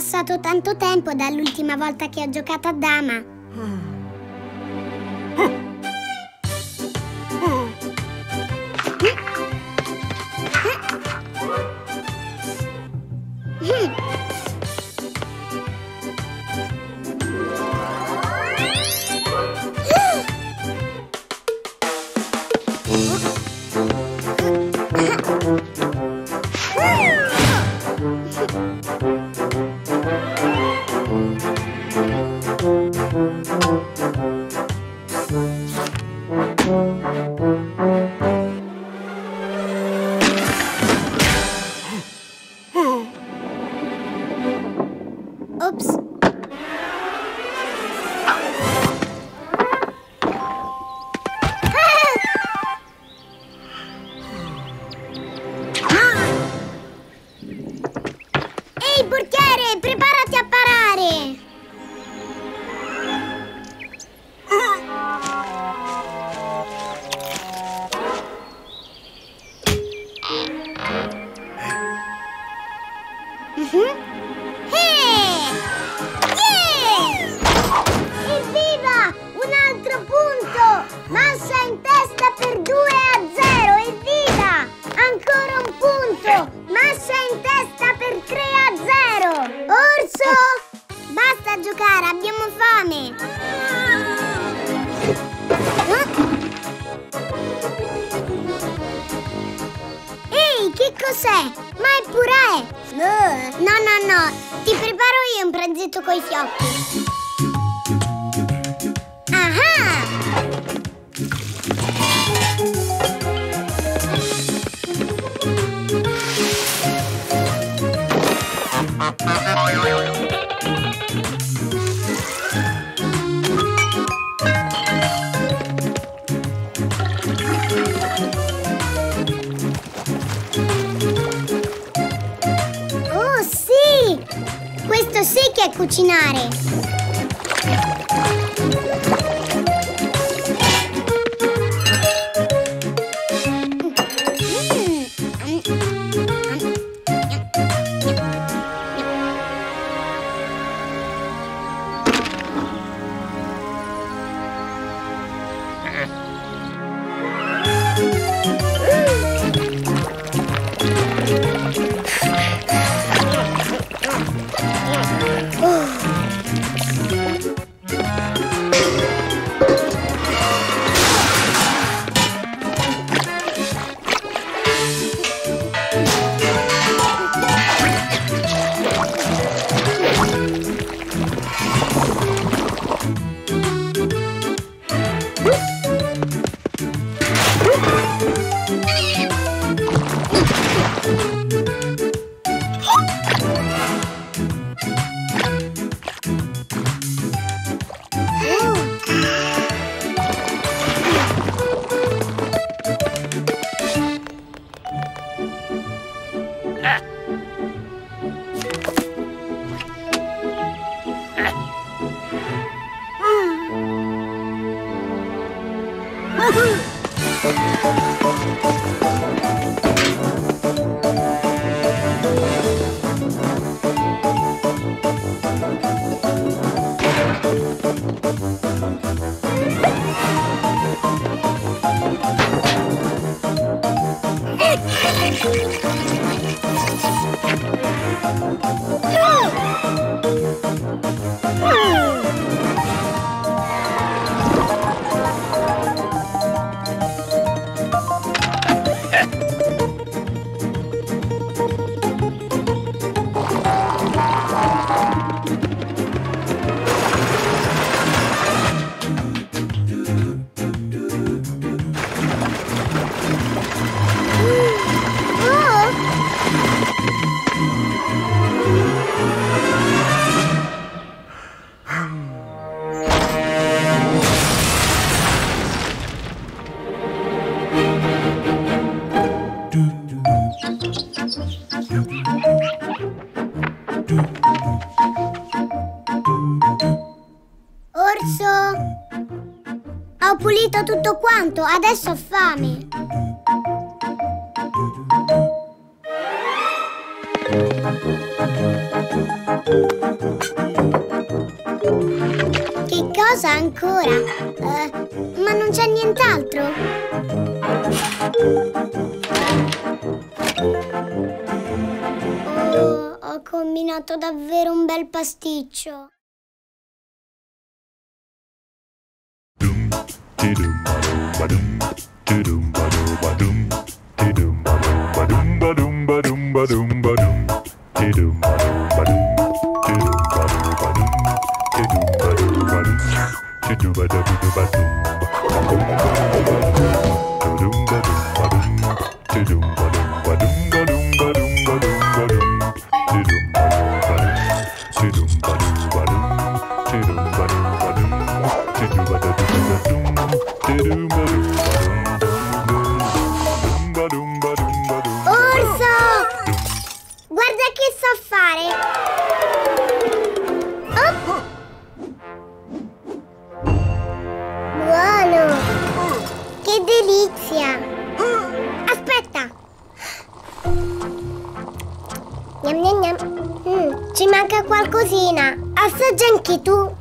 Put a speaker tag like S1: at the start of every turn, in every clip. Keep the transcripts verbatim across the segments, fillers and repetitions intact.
S1: passato tanto tempo dall'ultima volta che ho giocato a dama. Ops. Ehi, portiere, preparati a parare! Mhm. Evviva! Un altro punto! Massa in testa per due a zero! Evviva! Ancora un punto! Massa in testa per tre a zero! Orso! Basta giocare, abbiamo fame! Ehi, che cos'è? Ma è purè! No, no, no! Ti preparo io un pranzetto coi fiocchi! Oh sì! Questo sì che è cucinare! Orso, ho pulito tutto quanto, adesso ho fame. Che cosa ancora? Uh, ma non c'è nient'altro? Oh, ho combinato davvero un bel pasticcio. Orso! Guarda che so fare! Oh! Buono! Che delizia! Aspetta! Gnam gnam gnam! Mm, ci manca qualcosina! Assaggia anche tu!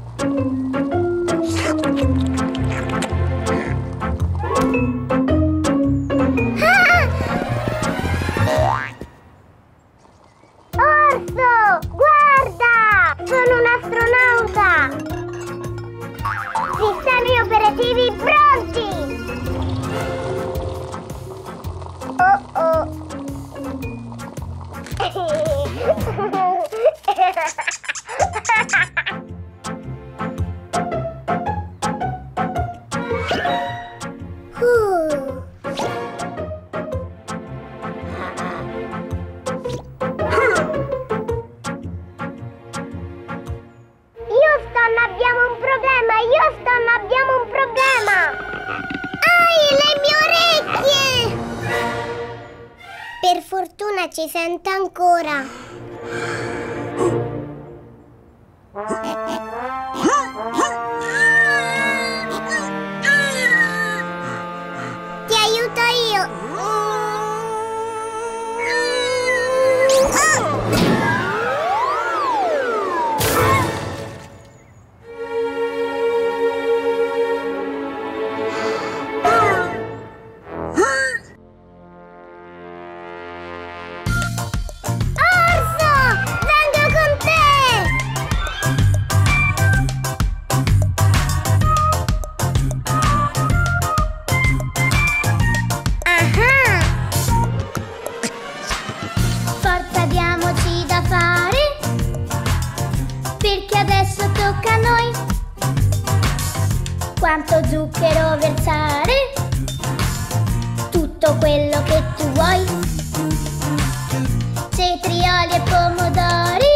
S1: Orso, guarda! Sono un astronauta! Sistemi operativi pronti! Oh oh! uh. Houston, abbiamo un problema! Houston, abbiamo un problema! Ai, le mie orecchie! Per fortuna ci sente ancora. Ti aiuto io!
S2: Quanto zucchero versare? Tutto quello che tu vuoi. Cetrioli e pomodori.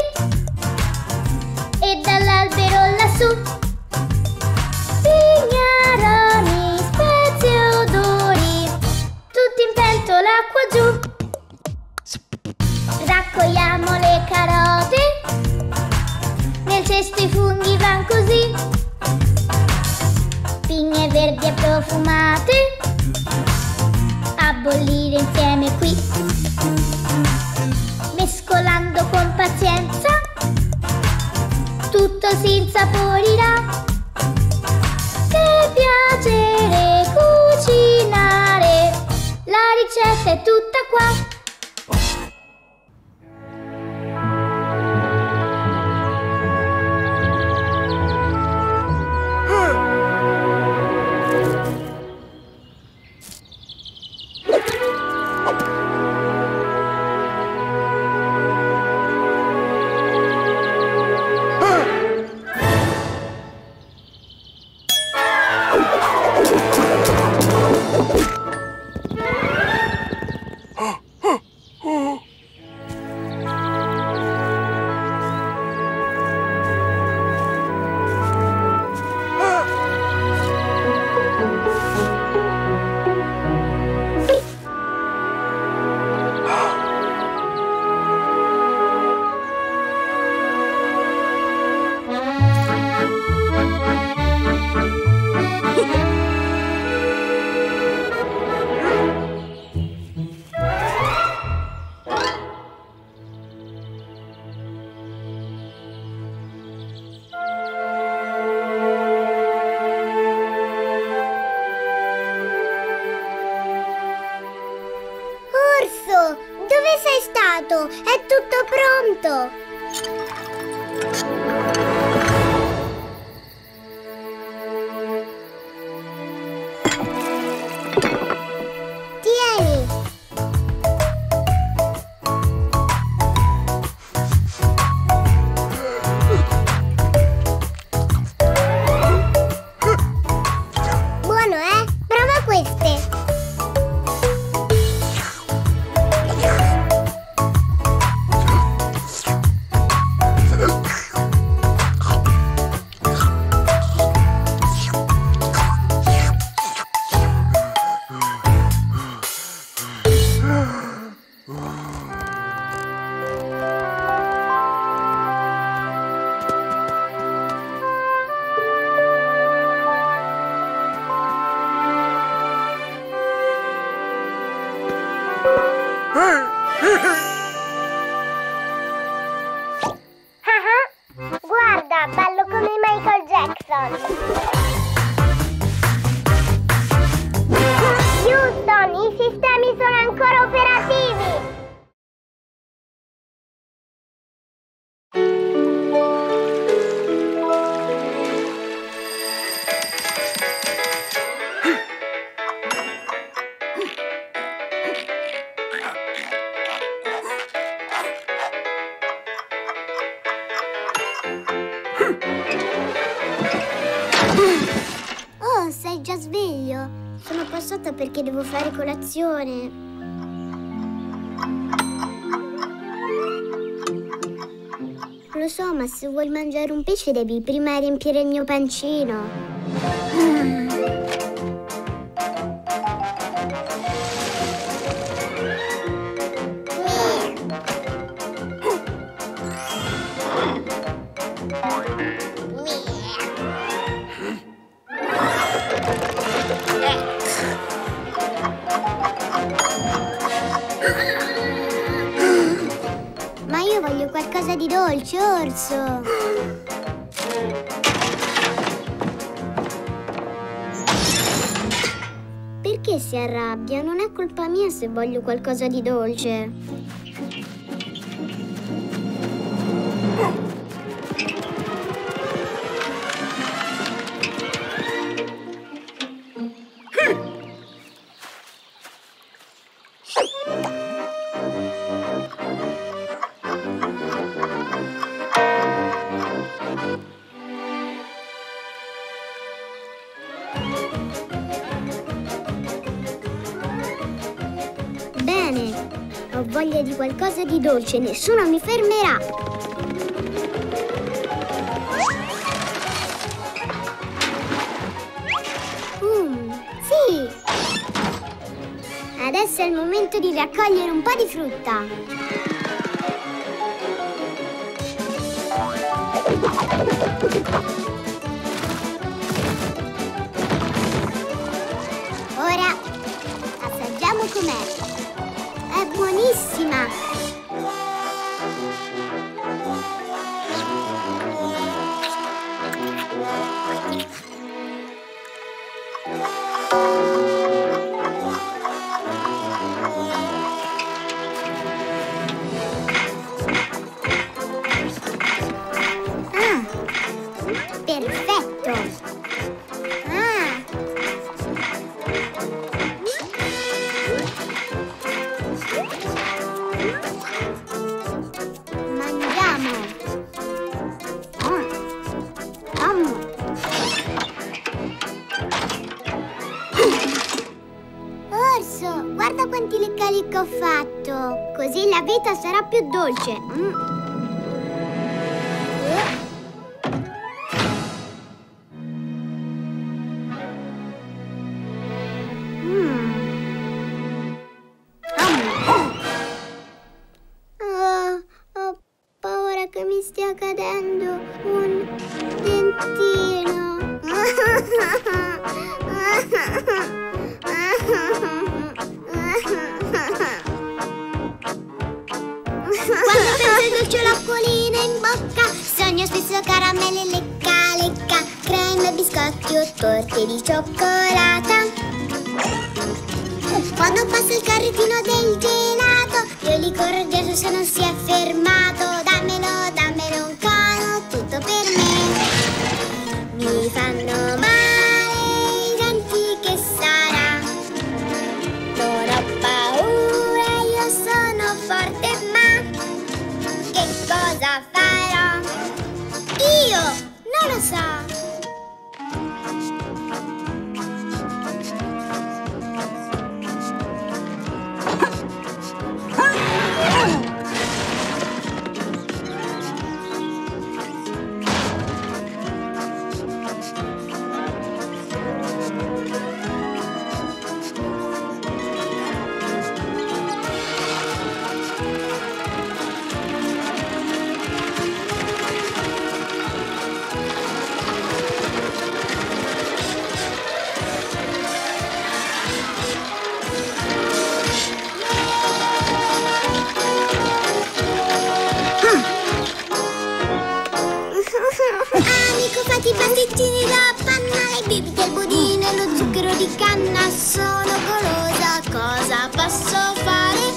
S2: E dall'albero lassù pignaroli, spezie e odori. Tutti in pentola qua giù. Raccogliamo le carote. Nel cesto i funghi van così. Pigne verdi e profumate a bollire insieme qui, mescolando con pazienza tutto si insaporirà. Che piacere cucinare, la ricetta è tutta qua.
S1: pronto! Tieni! Buono, eh? Prova queste! Guarda, ballo come Michael Jackson. Houston, i sistemi sono ancora operativi. Oh, sei già sveglio? Sono passata perché devo fare colazione. Lo so, ma se vuoi mangiare un pesce devi prima riempire il mio pancino. Ma io voglio qualcosa di dolce, orso! Perché si arrabbia? Non è colpa mia se voglio qualcosa di dolce. Bene, ho voglia di qualcosa di dolce, nessuno mi fermerà. Mm, sì! Adesso è il momento di raccogliere un po' di frutta. Ora assaggiamo com'è. È buonissima! Ah! Perfetto! Ah! Mangiamo! Mm. Mm. Orso, guarda quanti leccali che ho fatto! Così la vita sarà più dolce! Mm. Che mi stia cadendo un dentino. Quando penso al dolce l'acquolina in bocca, sogno spesso caramelle lecca lecca, creme, biscotti o torte di cioccolata. Quando passa il carrettino del gelato, io gli corro dietro se non si è fermato. Dammelo, dammelo un cono, tutto per me. Mi fanno male i denti, che sarà? Non ho paura, io sono forte, ma che cosa farò? Io non lo so. Amico, fatti i pasticcini da panna, le bibite, il budino e lo zucchero di canna. Sono golosa, cosa posso fare?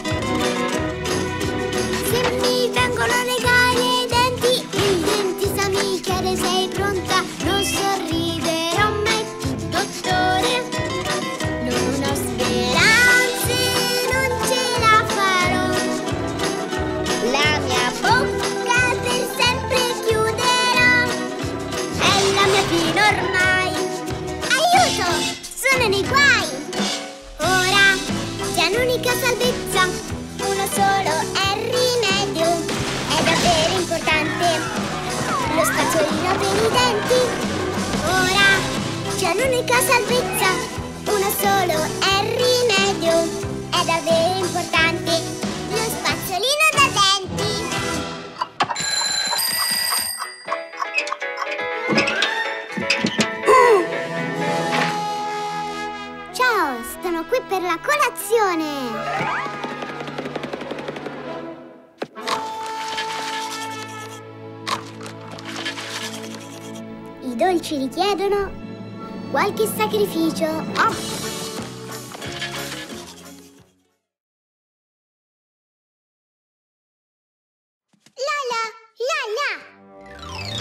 S1: Se mi vengono a legare i denti, il dentista mi chiede: sei pronta? Non sorriderò mai più, dottore. Non ho speranze, non ce la farò. La mia bocca per sempre chiuderò. È la mia fine ormai. Aiuto! Sono nei guai! Ora c'è un'unica salvezza, uno solo è il rimedio. È davvero importante lo spazzolino per i denti. Ora c'è un'unica salvezza, uno solo è il rimedio. È davvero importante lo spazzolino da denti. Ciao, sono qui per la colazione. I dolci richiedono qualche sacrificio. Oh. La la, la la.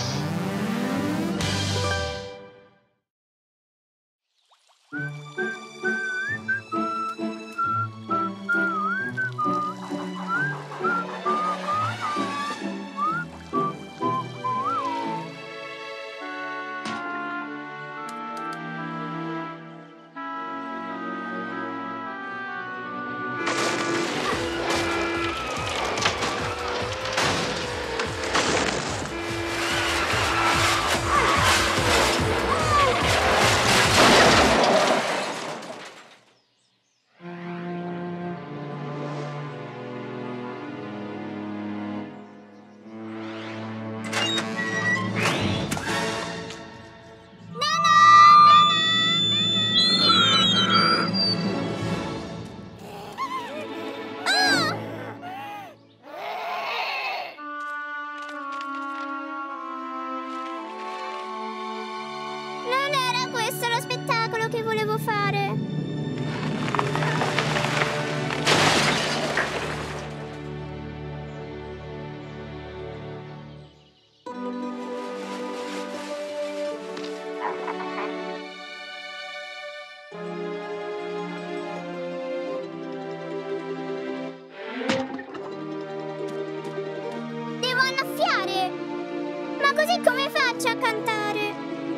S1: Non era questo lo spettacolo che volevo fare. Devo annaffiare. Ma così come faccio a cantare?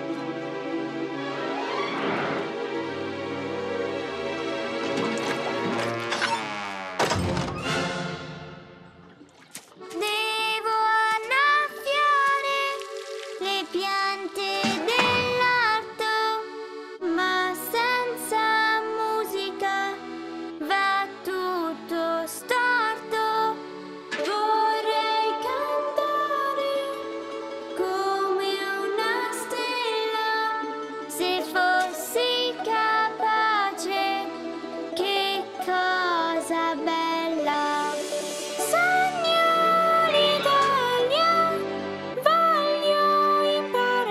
S1: Devo annaffiare le piante dell'orto, ma senza musica va tutto storto. Vorrei cantare come una stella, se fossi capace, che cosa bella. Sogno l'Italia, voglio imparare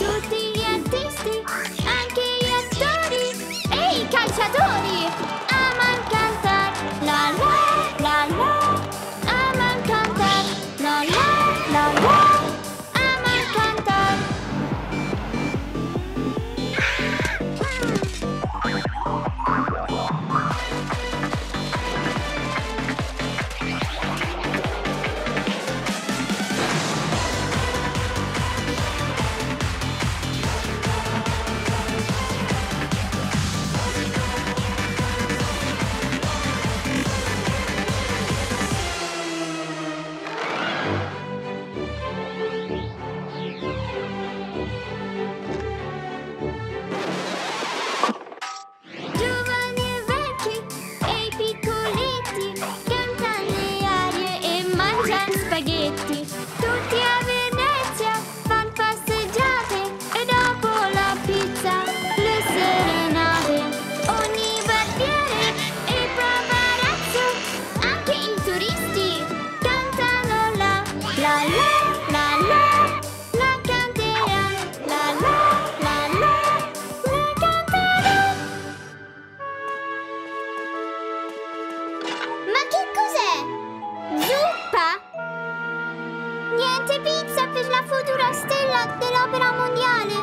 S2: tutti gli artisti, anche gli attori e i calciatori aman cantar, la la la la, aman cantar, la la la la, aman cantar. Giovani e vecchi e i piccoletti cantano le arie e mangiano spaghetti. Tutti a Venezia fan passeggiate e dopo la pizza le serenate. Ogni barbiere e paparazzo, anche i turisti cantano la la la la la, la canteranno, la la la la, la canteranno. Ma che cos'è? Zuppa? Niente pizza per la futura stella dell'opera mondiale?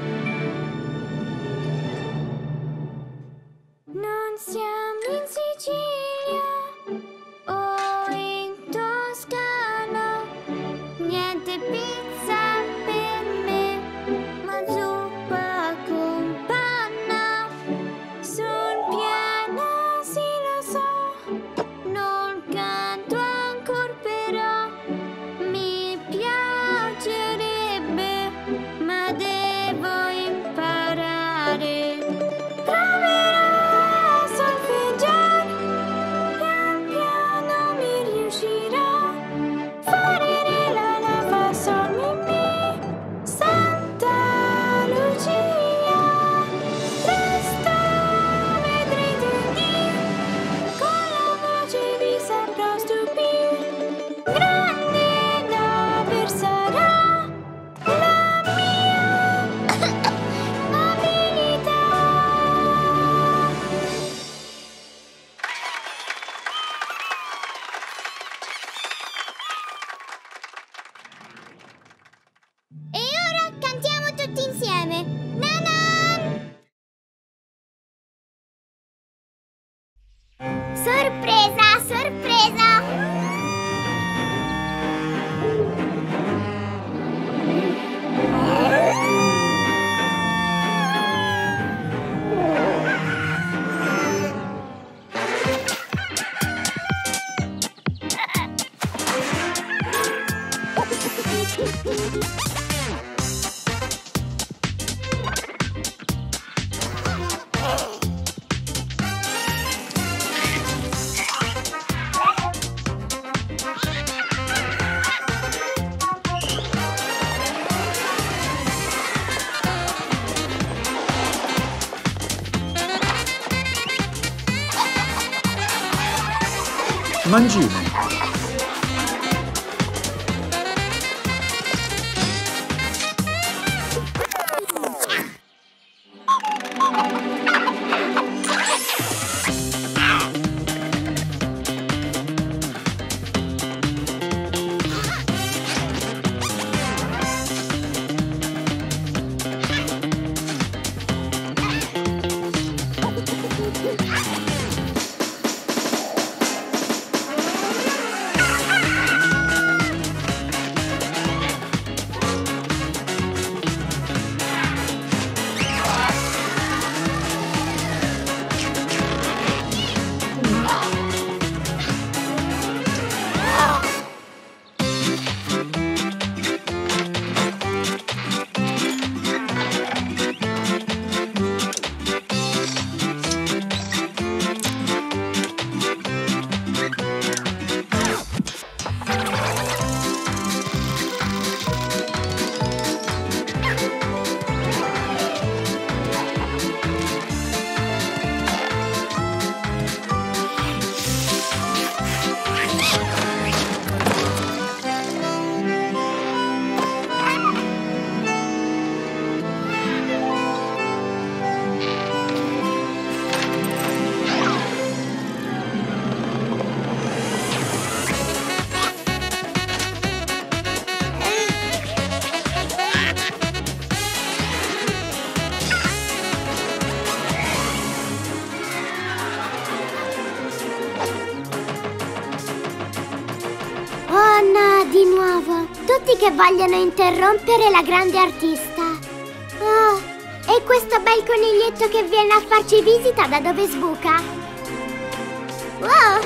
S2: Non siamo in Sicilia o in Toscana. Niente pizza per me, ma zuppa con panna. Sul piano sì lo so, non canto ancora però mi piacerebbe, ma devo imparare. Proverò a solfeggiare, pian piano mi riuscirà. Fare re la la fa sol mi mi, Santa Lucia. Presto vedrete un Dio, con la voce vi saprò stupire. Grande d'aver sarà la mia abilità. E ora cantiamo tutti insieme. Nanan!
S1: Sorpresa, sorpresa!
S3: Mangime.
S1: tutti che vogliono interrompere la grande artista. Oh, e questo bel coniglietto che viene a farci visita da dove sbuca? Wow!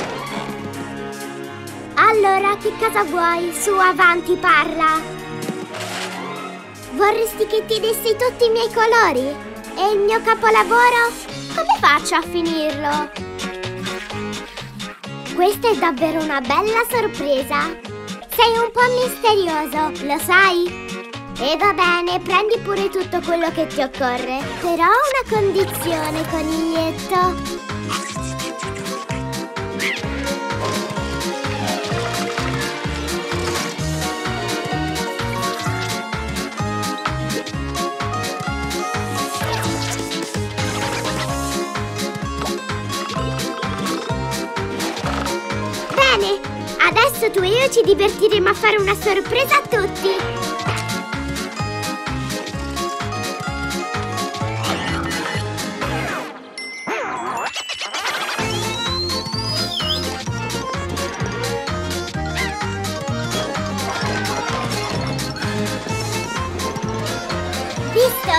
S1: Allora, che cosa vuoi? Su, avanti, parla! Vorresti che ti dessi tutti i miei colori? E il mio capolavoro? Come faccio a finirlo? Questa è davvero una bella sorpresa! Sei un po' misterioso, lo sai? E va bene, prendi pure tutto quello che ti occorre. Però ho una condizione, coniglietto. Bene, adesso tu e io ci divertiremo a fare una sorpresa a tutti. Visto?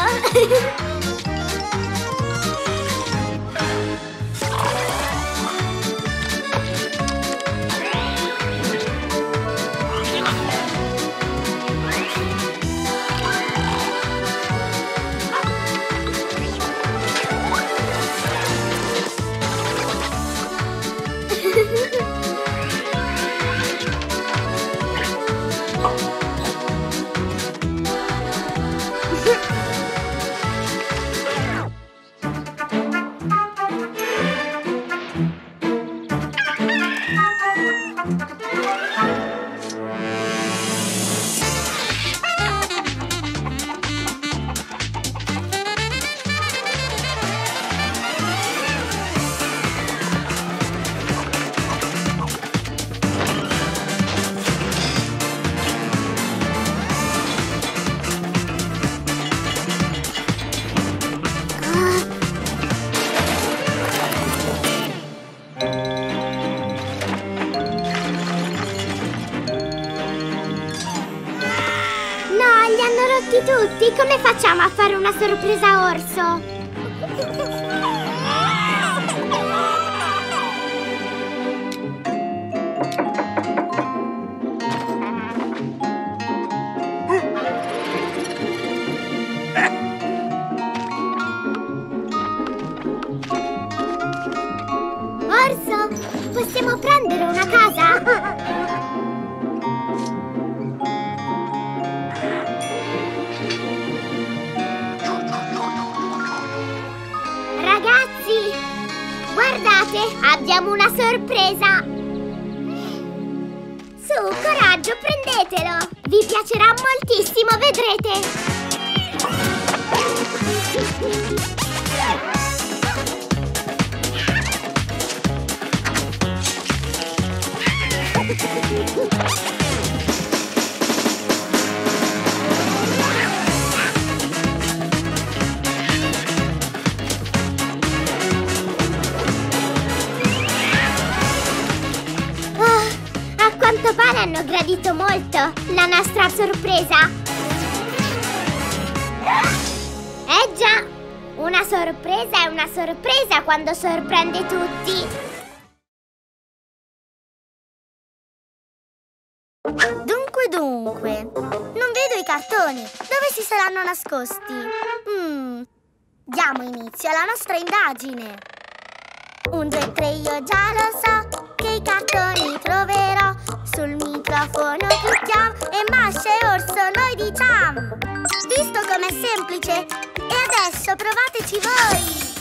S1: Tutti, come facciamo a fare una sorpresa a Orso? Orso, possiamo prendere una casa? Ragazzi, guardate, abbiamo una sorpresa! Su, coraggio, prendetelo! Vi piacerà moltissimo, vedrete! A quanto pare hanno gradito molto la nostra sorpresa. Eh già, una sorpresa è una sorpresa quando sorprende tutti. Dunque, dunque, non vedo i cartoni. Dove si saranno nascosti? Hmm, diamo inizio alla nostra indagine. Un, due, tre, io già lo so che i cartoni troverò. Sul microfono clicchiamo e Masha e Orso noi diciamo. Visto com'è semplice? E adesso provateci voi!